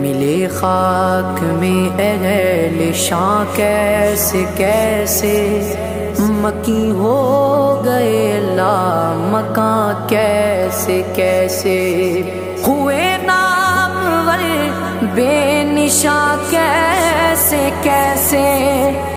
मिले खाक में अहले शां कैसे कैसे मकी हो गए ला मकां कैसे कैसे हुए नामवर बेनिशां कैसे कैसे।